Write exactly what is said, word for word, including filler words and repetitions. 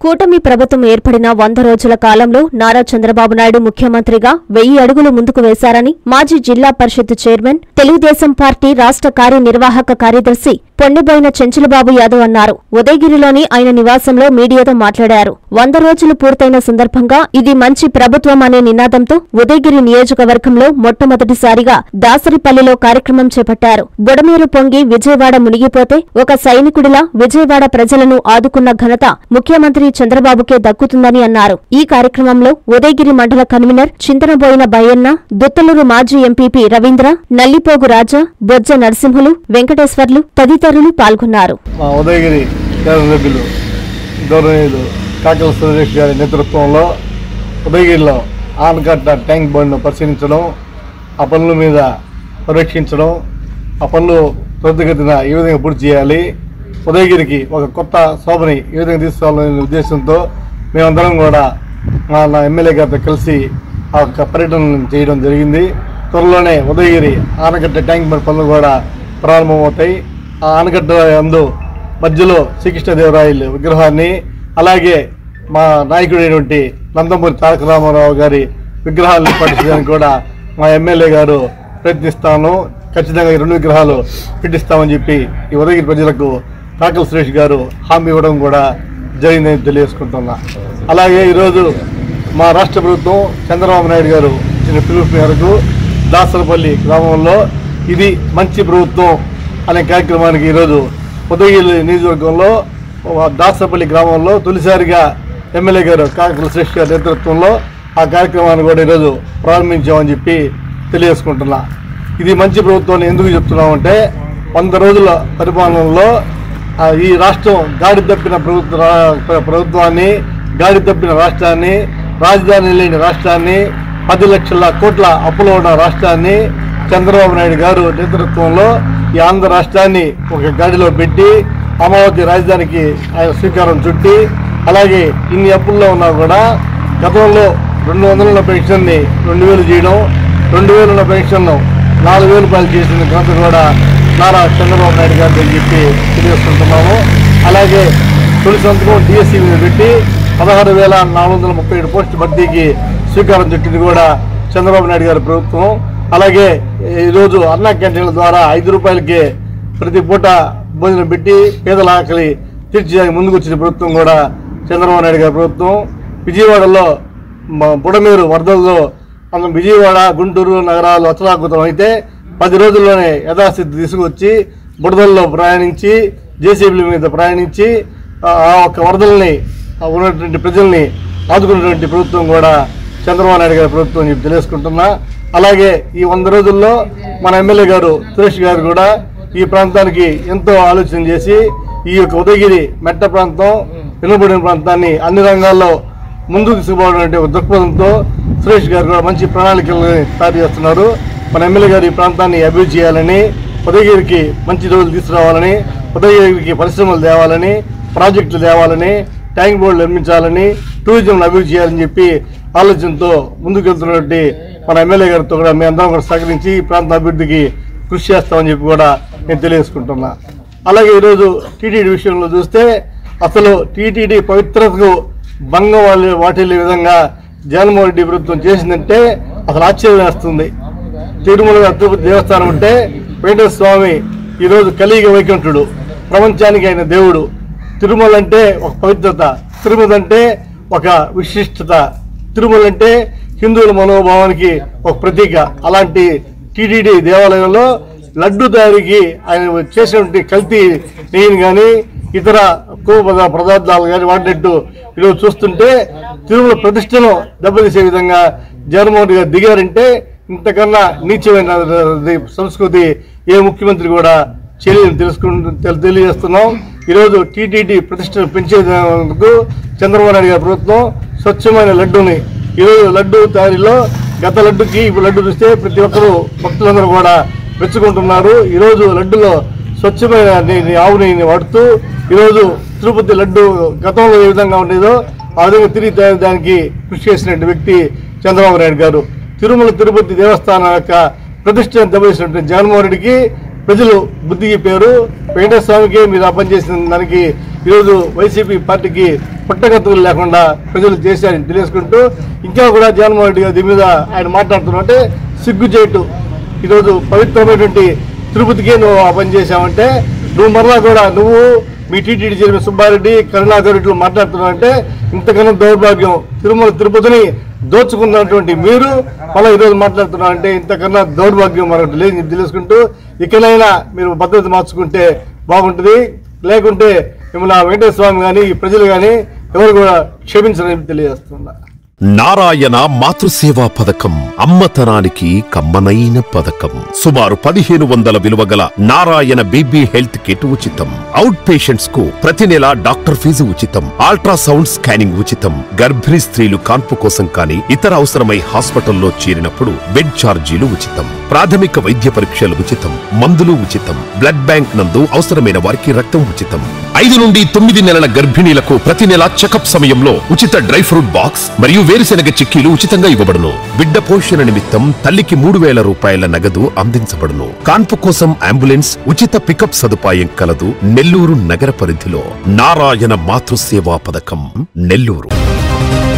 కూటమి ప్రభుత్వం ఏర్పడిన వంద రోజుల కాలంలో నారా చంద్రబాబు నాయుడు ముఖ్యమంత్రిగా వెయ్యి అడుగులు ముందుకు వేశారని మాజీ జిల్లా పరిషత్ చైర్మన్, తెలుగుదేశం పార్టీ రాష్ట్ర కార్యనిర్వాహక కార్యదర్శి పొన్నిబోయిన చెంచులబాబు యాదవ్ అన్నారు. ఉదయగిరిలోని ఆయన నివాసంలో మీడియాతో మాట్లాడారు. వంద రోజులు పూర్తయిన సందర్భంగా ఇది మంచి ప్రభుత్వం అనే నినాదంతో ఉదయగిరి నియోజకవర్గంలో మొట్టమొదటిసారిగా దాసరిపల్లిలో కార్యక్రమం చేపట్టారు. బుడమేరు పొంగి విజయవాడ మునిగిపోతే ఒక సైనికుడిలా విజయవాడ ప్రజలను ఆదుకున్న ఘనత ముఖ్యమంత్రి చంద్రబాబుకే దక్కుతుందని అన్నారు. ఈ కార్యక్రమంలో ఉదయగిరి మండల కన్వీనర్ చింతనబోయిన బయ్యన్న, దుత్తలూరు మాజీ ఎంపీపీ రవీంద్ర, నల్లిపోగు రాజా, బొజ్జ నరసింహులు, వెంకటేశ్వర్లు తదితరులు పాల్గొన్నారు. ఉదయగిరి శాసనసభ్యులు గౌరవనీయులు కాకల సురేష్ గారి నేతృత్వంలో ఉదయగిరిలో ఆనకట్ట ట్యాంక్ బండ్ను పరిశీలించడం, ఆ పనుల మీద పరీక్షించడం, ఆ పనులు త్వరితగతిన ఏ విధంగా పూర్తి చేయాలి, ఉదయగిరికి ఒక కొత్త శోభని ఏ విధంగా తీసుకోవాలనే ఉద్దేశంతో మేమందరం కూడా మా నా ఎమ్మెల్యే గారితో కలిసి ఆ యొక్క పర్యటన చేయడం జరిగింది. త్వరలోనే ఉదయగిరి ఆనకట్ట ట్యాంక్ బండ్ పనులు కూడా ప్రారంభమవుతాయి. ఆ ఆనకట్ట అందు మధ్యలో శ్రీకృష్ణదేవరాయలు విగ్రహాన్ని, అలాగే మా నాయకుడైనటువంటి నందమూరి తారక రామారావు గారి విగ్రహాలను ఏర్పాటు కూడా మా ఎమ్మెల్యే గారు ప్రయత్నిస్తాను. ఖచ్చితంగా ఈ రెండు విగ్రహాలు పెట్టిస్తామని చెప్పి ఈ ఉదయగిరి ప్రజలకు కాకల సురేష్ గారు హామీ ఇవ్వడం కూడా జరిగిందని తెలియజేసుకుంటున్నా. అలాగే ఈరోజు మా రాష్ట్ర ప్రభుత్వం చంద్రబాబు నాయుడు గారు ఇచ్చిన పిలుపు మేరకు దాసరపల్లి గ్రామంలో ఇది మంచి ప్రభుత్వం అనే కార్యక్రమానికి ఈరోజు ఉదయగిరి నియోజకవర్గంలో దాసరపల్లి గ్రామంలో తొలిసారిగా ఎమ్మెల్యే గారు కాకల సురేష్ గారి నేతృత్వంలో ఆ కార్యక్రమాన్ని కూడా ఈరోజు ప్రారంభించామని చెప్పి తెలియజేసుకుంటున్నా. ఇది మంచి ప్రభుత్వాన్ని ఎందుకు చెప్తున్నామంటే, వంద రోజుల పరిపాలనలో ఈ రాష్ట్రం గాడి తప్పిన ప్రభుత్వ ప్రభుత్వాన్ని గాడి తప్పిన రాష్ట్రాన్ని, రాజధాని లేని రాష్ట్రాన్ని, పది లక్షల కోట్ల అప్పులో ఉన్న రాష్ట్రాన్ని చంద్రబాబు నాయుడు గారు నేతృత్వంలో ఈ ఆంధ్ర రాష్ట్రాన్ని ఒక గాడిలో పెట్టి అమరావతి రాజధానికి ఆయన శ్రీకారం చుట్టి, అలాగే ఇన్ని అప్పుల్లో ఉన్నా కూడా గతంలో రెండు వందల ఉన్న పెన్షన్ని రెండు వేలు చేయడం, రెండు వేలు ఉన్న పెన్షన్ను నాలుగు వేలు రూపాయలు చేసిన ఘనత కూడా నారా చంద్రబాబు నాయుడు గారిని చెప్పి తెలియజేసుకుంటున్నాము. అలాగే తొలి సంతకం డిఎస్సీ మీద పెట్టి పదహారు వేల నాలుగు వందల ముప్పై ఏడు పోస్టు భర్తీకి శ్రీకారం చుట్టింది కూడా చంద్రబాబు నాయుడు గారి ప్రభుత్వం. అలాగే ఈరోజు అన్నా క్యాంటీన్ల ద్వారా ఐదు రూపాయలకే ప్రతి పూట భోజనం పెట్టి పేదల ఆకలి తీర్చేదానికి ముందుకు వచ్చిన ప్రభుత్వం కూడా చంద్రబాబు నాయుడు గారి ప్రభుత్వం. విజయవాడలో బుడమేరు వరదల్లో మనం విజయవాడ, గుంటూరు నగరాలు అతలాకుతం అయితే పది రోజుల్లోనే యథాస్థితి తీసుకొచ్చి బుడదల్లో ప్రయాణించి జేసీబీల మీద ప్రయాణించి ఆ ఒక్క వరదల్ని ఉన్నటువంటి ప్రజల్ని ఆదుకున్నటువంటి ప్రభుత్వం కూడా చంద్రబాబు నాయుడు గారి ప్రభుత్వం అని తెలియజేసుకుంటున్నా. అలాగే ఈ వంద రోజుల్లో మన ఎమ్మెల్యే గారు సురేష్ గారు కూడా ఈ ప్రాంతానికి ఎంతో ఆలోచన చేసి ఈ యొక్క ఉదయగిరి మెట్ట ప్రాంతం, వెనుకబడిన ప్రాంతాన్ని అన్ని రంగాల్లో ముందుకు తీసుకుపోవడం ఒక దృక్పథంతో సురేష్ గారు కూడా మంచి ప్రణాళికలను తయారు చేస్తున్నారు. మన ఎమ్మెల్యే గారు ఈ ప్రాంతాన్ని అభివృద్ధి చేయాలని, ఉదయగిరికి మంచి రోజులు తీసుకురావాలని, ఉదయగిరికి పరిశ్రమలు తేవాలని, ప్రాజెక్టులు తేవాలని, ట్యాంక్ బోర్డులు నిర్మించాలని, టూరిజంను అభివృద్ధి చేయాలని చెప్పి ఆలోచనతో ముందుకు వెళ్తున్నటువంటి మన ఎమ్మెల్యే గారితో కూడా మేము అందరం కూడా సహకరించి ఈ ప్రాంత అభివృద్ధికి కృషి చేస్తామని చెప్పి కూడా నేను తెలియజేసుకుంటున్నా. అలాగే ఈరోజు టీటీడీ విషయంలో చూస్తే అసలు టీటీడీ పవిత్రతకు భంగం వాళ్ళు వాటిల్లే విధంగా జగన్మోహన్ రెడ్డి ప్రభుత్వం చేసిందంటే అసలు ఆశ్చర్యం వేస్తుంది. తిరుమల తిరుపతి దేవస్థానం అంటే వెంకటేశ్వర స్వామి ఈరోజు కలియుగ వైకుంఠుడు, ప్రపంచానికి ఆయన దేవుడు. తిరుమల అంటే ఒక పవిత్రత, తిరుమల అంటే ఒక విశిష్టత, తిరుమల అంటే హిందువుల మనోభావానికి ఒక ప్రతీక. అలాంటి టీటీడీ దేవాలయంలో లడ్డు తయారీకి ఆయన చేసినటువంటి కల్తీ నెయ్యిని కానీ ఇతర కొవ్వు పదార్థాలు కానీ వాడినట్టు ఈరోజు చూస్తుంటే తిరుమల ప్రతిష్టను దెబ్బతీసే విధంగా జగన్మోహన్ రెడ్డి గారు దిగారంటే ఇంతకన్నా నీచమైన సంస్కృతి ఏ ముఖ్యమంత్రి కూడా చేయలేదని తెలుసుకుంటూ తెలియజేస్తున్నాం. ఈరోజు టీటీడీ ప్రతిష్టను పెంచేందుకు చంద్రబాబు నాయుడు గారి ప్రభుత్వం స్వచ్ఛమైన లడ్డూని ఈరోజు లడ్డు తయారీలో గత లడ్డుకి ఇప్పుడు లడ్డు చూస్తే ప్రతి ఒక్కరూ భక్తులందరూ కూడా మెచ్చుకుంటున్నారు. ఈరోజు లడ్డులో స్వచ్ఛమైన ఆవు నెయ్యిని వాడుతూ ఈరోజు తిరుపతి లడ్డు గతంలో ఏ విధంగా ఉండేదో ఆ విధంగా తిరిగి తయారీదానికి కృషి చేసినటువంటి వ్యక్తి చంద్రబాబు నాయుడు గారు. తిరుమల తిరుపతి దేవస్థానం యొక్క ప్రతిష్టను దెబ్బతీసినటువంటి జగన్మోహన్ రెడ్డికి ప్రజలు బుద్ధి చెప్పారు. వెంకటేశ్వర స్వామికి మీరు ఆ పని చేసిన దానికి ఈరోజు వైసీపీ పార్టీకి పుట్టగతులు లేకుండా ప్రజలు చేశారని తెలియసుకుంటూ ఇంకా కూడా జగన్మోహన్ రెడ్డి గారు దీని మీద ఆయన మాట్లాడుతున్నట్టే సిగ్గు చేయటం. ఈరోజు పవిత్రమైనటువంటి తిరుపతికే నువ్వు ఆ పని చేశావంటే నువ్వు మరలా కూడా నువ్వు మీ టీటీడీ చైర్మన్ సుబ్బారెడ్డి కరుణాకర్ రెడ్డిలు మాట్లాడుతున్నావు అంటే ఇంతకన్నా దౌర్భాగ్యం. తిరుమల తిరుపతిని దోచుకున్నటువంటి మీరు మళ్ళీ ఈరోజు మాట్లాడుతున్నావు అంటే ఇంతకన్నా దౌర్భాగ్యం మరొకటి లేదు తెలుసుకుంటూ ఇకనైనా మీరు భద్రత మార్చుకుంటే బాగుంటుంది. లేకుంటే మిమ్మల్ని వెంకటేశ్వర స్వామి కానీ ప్రజలు కానీ ఎవరు కూడా క్షమించరని తెలియజేస్తున్నా. నారాయణ మాతృసేవా పథకం అమ్మతనానికి కమ్మనైన పథకం. సుమారు పదిహేను వందల విలువ గల నారాయణ బేబీ హెల్త్ కిట్ ఉచితం. అవుట్ పేషెంట్స్ కు ప్రతి నెల డాక్టర్ ఫీజు ఉచితం. అల్ట్రాసౌండ్ స్కానింగ్ ఉచితం. గర్భిణీ స్త్రీలు కాన్పు కోసం కానీ ఇతర అవసరమై హాస్పిటల్లో చేరినప్పుడు బెడ్ ఛార్జీలు ఉచితం. ప్రాథమిక వైద్య పరీక్షలు ఉచితం. మందులు ఉచితం. బ్లడ్ బ్యాంక్ నందు అవసరమైన వారికి రక్తం ఉచితం. ఐదు నుండి తొమ్మిది నెలల గర్భిణీలకు ప్రతి నెల చెకప్ సమయంలో ఉచిత డ్రై ఫ్రూట్ బాక్స్ మరియు వేరుశెనగ చిక్కీలు ఉచితంగా ఇవ్వబడును. బిడ్డ పోషణ నిమిత్తం తల్లికి మూడు వేల రూపాయల నగదు అందించబడును. కాన్పు కోసం అంబులెన్స్ ఉచిత పికప్ సదుపాయం కలదు. నెల్లూరు నగర పరిధిలో నారాయణ మాతృసేవా పథకం నెల్లూరు.